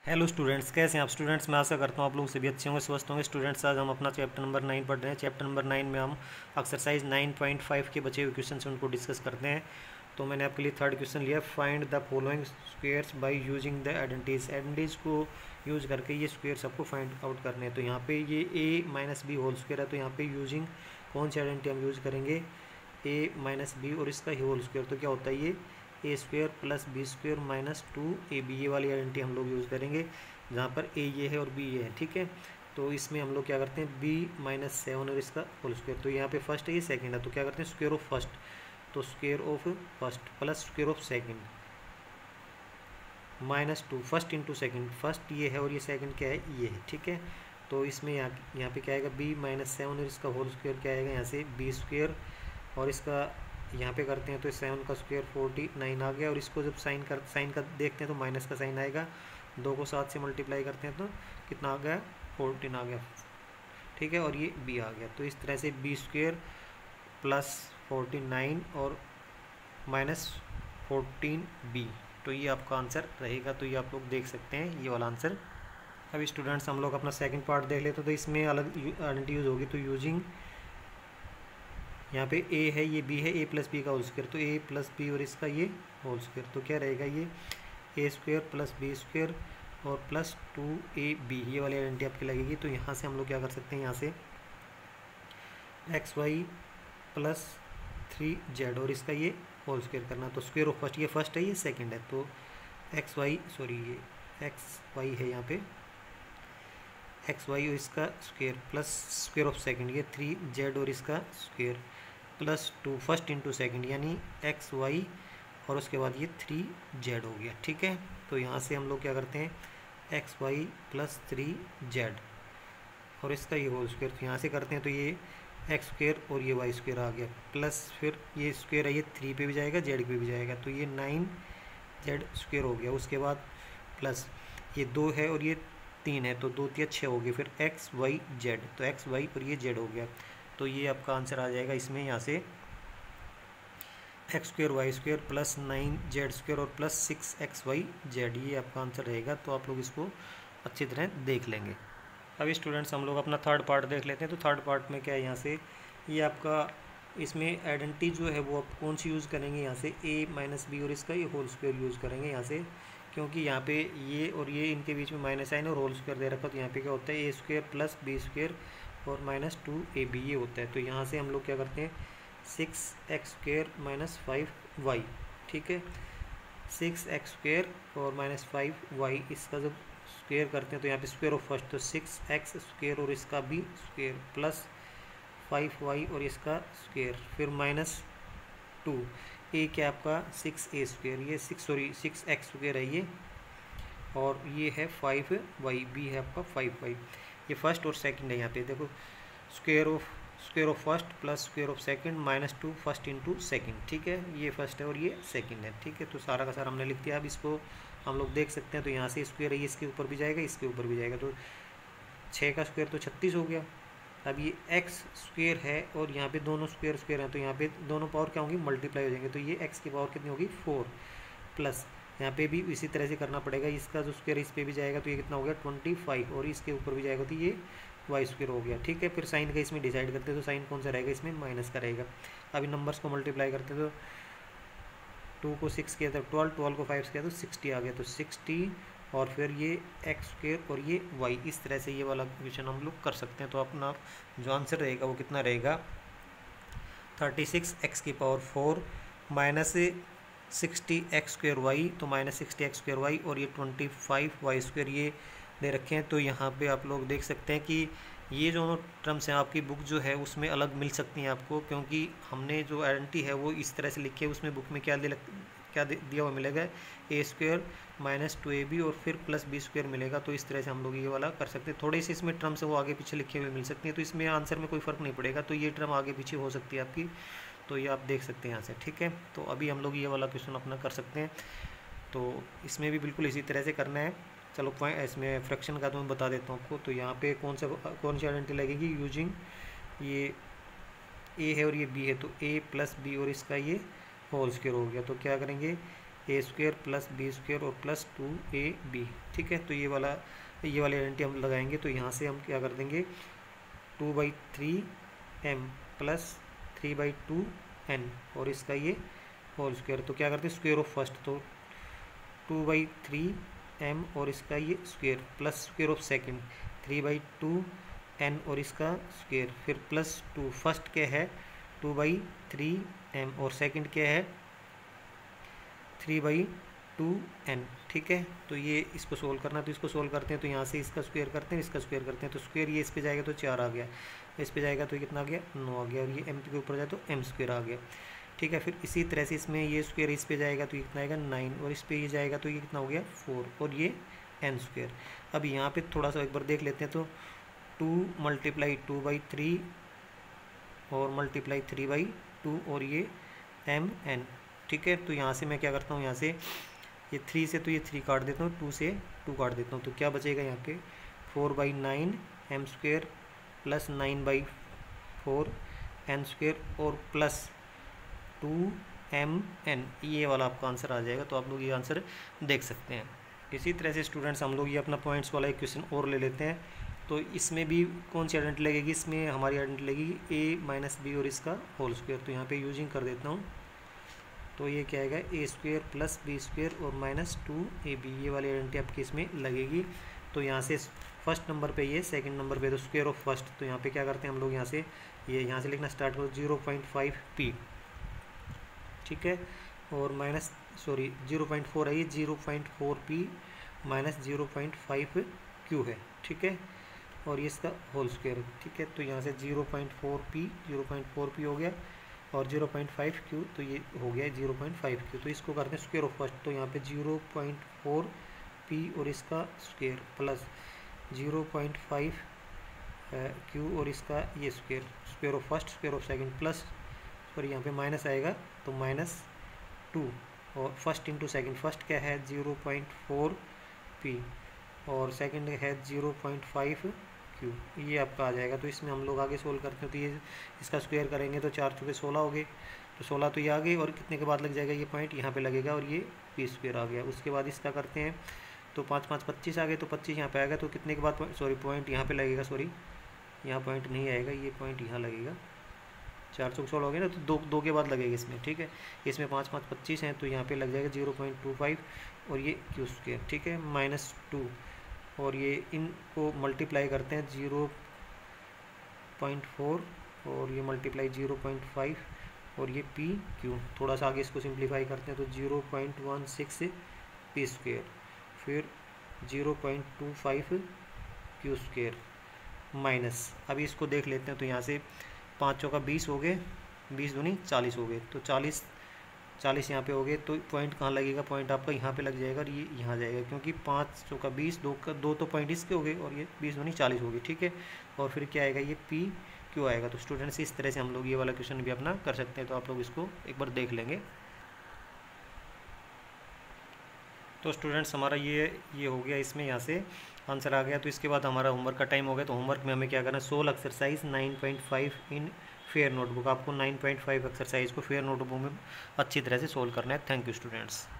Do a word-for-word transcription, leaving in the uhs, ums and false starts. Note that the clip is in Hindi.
हेलो स्टूडेंट्स, कैसे हैं आप स्टूडेंट्स। मैं आशा करता हूँ आप लोग सभी अच्छे होंगे, स्वस्थ होंगे। स्टूडेंट्स, आज हम अपना चैप्टर नंबर नाइन पढ़ रहे हैं। चैप्टर नंबर नाइन में हम एक्सरसाइज नाइन पॉइंट फाइव के बचे हुए क्वेश्चन से उनको डिस्कस करते हैं। तो मैंने आपके लिए थर्ड क्वेश्चन लिया, find the following squares by using the identities. Identities को यूज करके ये स्क्वेयर सबको फाइंड आउट करने हैं। तो यहाँ पे ये A minus B whole square है, तो यहाँ पे यूजिंग कौन सी आइडेंटिटी हम यूज करेंगे, ए माइनस बी और इसका होल स्क्वेयर। तो क्या होता है ये A square plus B square minus two A B, ये वाली आइडेंटिटी हम लोग यूज़ करेंगे, जहाँ पर ए ये है और बी ये है। ठीक है, तो इसमें हम लोग क्या करते हैं, बी माइनस सेवन और इसका होल स्क्वेयर। तो यहाँ पे फर्स्ट है, ये सेकंड है, तो क्या करते हैं स्क्वेयर ऑफ फर्स्ट, तो square of first plus square of second minus two, first into second, first ये है और ये सेकंड क्या है, ये है। ठीक है, तो इसमें यहाँ यहाँ पे क्या आएगा, बी माइनस सेवन और इसका होल स्क्वेयर क्या आएगा, यहाँ से बी स्क्वेयर और इसका यहाँ पे करते हैं तो सेवन का स्क्वेयर फोर्टी नाइन आ गया। और इसको जब साइन कर साइन का देखते हैं तो माइनस का साइन आएगा, दो को सात से मल्टीप्लाई करते हैं तो कितना आ गया, फोर्टीन आ गया। ठीक है, और ये बी आ गया। तो इस तरह से B square plus forty nine और माइनस फोर्टीन बी, तो ये आपका आंसर रहेगा। तो ये आप लोग देख सकते हैं ये वाला आंसर। अभी स्टूडेंट्स हम लोग अपना सेकंड पार्ट देख लेते हैं। तो इसमें अलग आइडेंटिटी यूज होगी, तो यूजिंग यहाँ पे ए है, ये बी है, ए प्लस बी का होल स्क्वायर, तो ए प्लस बी और इसका ये होल स्क्वायर, तो क्या रहेगा, ये A square plus B square और प्लस टू ए बी, ये वाली आइडेंटिटी आपकी लगेगी। तो यहाँ से हम लोग क्या कर सकते हैं, यहाँ से X Y plus three Z और इसका ये होल स्क्वायर करना। तो स्क्वायर ऑफ फर्स्ट, ये फर्स्ट है ये सेकंड है, तो एक्स वाई सॉरी ये एक्स वाई है यहाँ पे, एक्स वाई और इसका square plus square of second, ये थ्री जेड और इसका square plus two first into second, यानी एक्स वाई और उसके बाद ये थ्री जेड हो गया। ठीक है, तो यहाँ से हम लोग क्या करते हैं, X Y plus three Z और इसका ये होल स्क्वायर, तो यहाँ से करते हैं तो ये एक्स स्क्वायर और ये वाई स्क्वायर आ गया, प्लस फिर ये स्क्वायर है, ये थ्री पे भी जाएगा, जेड पे भी जाएगा, तो ये नाइन जेड स्क्वायर हो गया। उसके बाद प्लस ये दो है और ये तीन है, तो दो तीन छः हो गए, फिर एक्स वाई जेड, तो एक्स वाई और ये जेड हो गया। तो ये आपका आंसर आ जाएगा इसमें, यहाँ से X square Y square plus nine Z square और plus six X Y Z, ये आपका आंसर रहेगा। तो आप लोग इसको अच्छी तरह देख लेंगे। अभी स्टूडेंट्स हम लोग अपना थर्ड पार्ट देख लेते हैं। तो थर्ड पार्ट में क्या है, यहाँ से ये आपका इसमें आइडेंटिटी जो है वो आप कौन सी यूज़ करेंगे, यहाँ से ए माइनस बी और इसका ये होल स्क्वायर यूज़ करेंगे यहाँ से, क्योंकि यहाँ पे ये और ये इनके बीच में माइनस साइन और होल स्क्वायर दे रखा, तो यहाँ पे क्या होता है, A square plus B square और माइनस टू ए बी ये होता है। तो यहाँ से हम लोग क्या करते हैं, six X square minus five Y. ठीक है, सिक्स एक्स स्क्वेयर और माइनस फाइव वाई, इसका जब स्क्वेयर करते हैं तो यहाँ पे स्क्वेयर ऑफ फर्स्ट, तो सिक्स एक्स स्क्वेयर और इसका भी स्क्वेयर प्लस फाइव वाई और इसका स्क्वेयर, फिर माइनस टू ए क्या आपका सिक्स ए स्क्वेयर, ये six sorry six X square है ये, और ये है फाइव वाई, बी है आपका फाइव वाई। ये फर्स्ट और सेकंड है, यहाँ पे देखो square of square of first plus square of second minus two first into second. ठीक है, ये फर्स्ट है और ये सेकंड है। ठीक है, तो सारा का सारा हमने लिख दिया। अब इसको हम लोग देख सकते हैं, तो यहाँ से स्क्वेयर है, ये इसके ऊपर भी जाएगा, इसके ऊपर भी जाएगा, तो छः का स्क्वेयर तो छत्तीस हो गया। अब ये एक्स स्क्वेयर है और यहाँ पे दोनों स्क्वेयर स्क्वेयर हैं, तो यहाँ पे दोनों पावर क्या होंगी, मल्टीप्लाई हो जाएंगे, तो ये एक्स की पावर कितनी होगी, फोर, प्लस यहाँ पे भी इसी तरह से करना पड़ेगा, इसका जो स्क्वायर इस पे भी जाएगा तो ये कितना हो गया, ट्वेंटी फाइव, और इसके ऊपर भी जाएगा तो ये वाई स्क्वायर हो गया। ठीक है, फिर साइन का इसमें डिसाइड करते हैं, तो साइन कौन सा रहेगा, इसमें माइनस का रहेगा। अभी नंबर्स को मल्टीप्लाई करते हैं, तो टू को सिक्स किया था ट्वेल्व, ट्वेल्व को फाइव किया तो सिक्सटी आ गया, तो सिक्सटी और फिर ये एक्स स्क्वेयर और ये वाई, इस तरह से ये वाला क्वेश्चन हम लोग कर सकते हैं। तो अपना जो आंसर रहेगा वो कितना रहेगा, थर्टी सिक्स एक्स की power four minus sixty X square Y, तो minus sixty X square Y और ये ट्वेंटी फाइव वाई स्क्वेयर ये दे रखे हैं। तो यहाँ पे आप लोग देख सकते हैं कि ये जो टर्म्स हैं आपकी बुक जो है उसमें अलग मिल सकती हैं आपको, क्योंकि हमने जो आइडेंटिटी है वो इस तरह से लिखी है, उसमें बुक में क्या दे क्या दिया हुआ मिलेगा, A square minus two A B और फिर प्लस बी स्क्वेयर मिलेगा। तो इस तरह से हम लोग ये वाला कर सकते हैं। थोड़ी सी इसमें टर्म्स है वो आगे पीछे लिखे हुए मिल सकती हैं, तो इसमें आंसर में कोई फ़र्क नहीं पड़ेगा, तो ये टर्म आगे पीछे हो सकती है आपकी, तो ये आप देख सकते हैं यहाँ से। ठीक है, तो अभी हम लोग ये वाला क्वेश्चन अपना कर सकते हैं। तो इसमें भी बिल्कुल इसी तरह से करना है। चलो पॉइंट इसमें फ्रैक्शन का तो मैं बता देता हूँ आपको। तो यहाँ पे कौन सा कौन सी आइडेंटिटी लगेगी, यूजिंग ये ए है और ये बी है, तो ए प्लस बी और इसका ये होल स्क्वायर हो गया। तो क्या करेंगे, A square plus B square और प्लस टू ए बी। ठीक है, तो ये वाला ये वाली आइडेंटिटी हम लगाएंगे। तो यहाँ से हम क्या कर देंगे, two by three M plus three by two N और इसका ये होल स्क्वेयर। तो क्या करते हैं, स्क्वेयर ऑफ फर्स्ट, तो टू बाई थ्री एम और इसका ये square plus square of second three by two N और इसका स्क्वेयर, फिर प्लस टू। फर्स्ट क्या है टू बाई थ्री एम और सेकंड क्या है थ्री बाई टू एन। ठीक है, तो ये इसको सोल्व करना, तो इसको सोल्व करते हैं। तो यहाँ से इसका स्क्वायर करते हैं, इसका स्क्वायर करते हैं, तो स्क्वायर ये इस पे जाएगा तो चार आ गया, इस पे जाएगा तो ये कितना आ गया, नौ आ गया, और ये एम के ऊपर जाए तो एम स्क्वायर आ गया। ठीक है, फिर इसी तरह से इसमें ये स्क्वायर इस पे जाएगा तो ये कितना आएगा नाइन, और इस पे ये जाएगा तो ये कितना हो गया फोर, और ये एन स्क्वायर। अब यहाँ पे थोड़ा सा एक बार देख लेते हैं, तो two multiply two by three और मल्टीप्लाई थ्री बाई टू और ये एम एन। ठीक है, तो यहाँ से मैं क्या करता हूँ, यहाँ से ये थ्री से तो ये थ्री काट देता हूँ, टू से टू काट देता हूँ, तो क्या बचेगा यहाँ पे four by nine M square plus nine by four N square और प्लस टू एम एन, ये वाला आपका आंसर आ जाएगा। तो आप लोग ये आंसर देख सकते हैं। इसी तरह से स्टूडेंट्स हम लोग ये अपना पॉइंट्स वाला एक क्वेश्चन और ले लेते हैं। तो इसमें भी कौन सी आइडेंटिटी लगेगी, इसमें हमारी आइडेंटिटी लगेगी ए माइनस बी और इसका होल स्क्वायर। तो यहाँ पे यूजिंग कर देता हूँ, तो ये क्या आएगा A square plus B square और माइनस टू ए बी, ये वाली आइडेंटिटी आपकी इसमें लगेगी। तो यहाँ से फर्स्ट नंबर पे ये, सेकंड नंबर पे तो स्क्वायर ऑफ फर्स्ट, तो यहाँ पे क्या करते हैं हम लोग, यहाँ से ये यहाँ से लिखना स्टार्ट करो जीरो पॉइंट फाइव पी। ठीक है, और minus sorry zero point four है, ये zero point four P minus zero point five Q है। ठीक है, और ये इसका होल स्क्वायर। ठीक है, तो यहाँ से zero point four p zero point four p हो गया और जीरो पॉइंट फाइव क्यू, तो ये हो गया जीरो पॉइंट फाइव क्यू। तो इसको करते हैं स्क्वायर ऑफ फर्स्ट, तो यहाँ पे जीरो पॉइंट फोर पी और इसका square plus zero point five q और इसका ये square, square of first square of second plus sorry यहाँ पे माइनस आएगा तो माइनस टू और फर्स्ट इंटू सेकंड, फर्स्ट क्या है जीरो पॉइंट फोर पी और सेकंड है जीरो पॉइंट फाइव क्यू, ये आपका आ जाएगा। तो इसमें हम लोग आगे सोल्व करते हैं, तो ये इसका स्क्वायर करेंगे तो चार चौके सोलह हो गए, तो सोलह तो ये आ गए और कितने के बाद लग जाएगा, ये पॉइंट यहाँ पे लगेगा और ये पी स्क्वायर आ गया। उसके बाद इसका करते हैं तो पाँच पाँच पच्चीस आ गए, तो पच्चीस यहाँ पे आएगा, तो कितने के बाद सॉरी पॉइंट यहाँ पे लगेगा, सॉरी यहाँ पॉइंट नहीं आएगा, ये पॉइंट यहाँ लगेगा, चार चौक सोलह हो गए ना, तो दो दो के बाद लगेगा इसमें। ठीक है, इसमें पाँच पाँच पच्चीस हैं, तो यहाँ पे लग जाएगा जीरो पॉइंट टू फाइव और ये क्यू स्क्वायर। ठीक है, माइनस टू और ये इनको मल्टीप्लाई करते हैं जीरो पॉइंट फोर और ये मल्टीप्लाई जीरो पॉइंट फाइव और ये पी क्यू। थोड़ा सा आगे इसको सिंप्लीफाई करते हैं, तो zero point one six p square फिर zero point two five q square minus, अभी इसको देख लेते हैं। तो यहाँ से पाँचों का बीस हो गए, बीस दूनी चालीस हो गए, तो चालीस चालीस यहाँ पे हो गए, तो पॉइंट कहाँ लगेगा, पॉइंट आपका यहाँ पे लग जाएगा और ये यहाँ जाएगा, क्योंकि पाँच सौ का बीस, दो का दो तो पॉइंट इसके हो गए और ये बीस दूनी चालीस हो गई। ठीक है, और फिर क्या आएगा, ये पी क्यों आएगा। तो स्टूडेंट्स इस तरह से हम लोग ये वाला क्वेश्चन भी अपना कर सकते हैं, तो आप लोग इसको एक बार देख लेंगे। तो स्टूडेंट्स हमारा ये ये हो गया, इसमें यहाँ से आंसर आ गया। तो इसके बाद हमारा होमवर्क का टाइम हो गया, तो होमवर्क में हमें क्या करना है, solve exercise nine point five in fair notebook. आपको नाइन पॉइंट फाइव एक्सरसाइज को फेयर नोटबुक में अच्छी तरह से सोल्व करना है। Thank you students.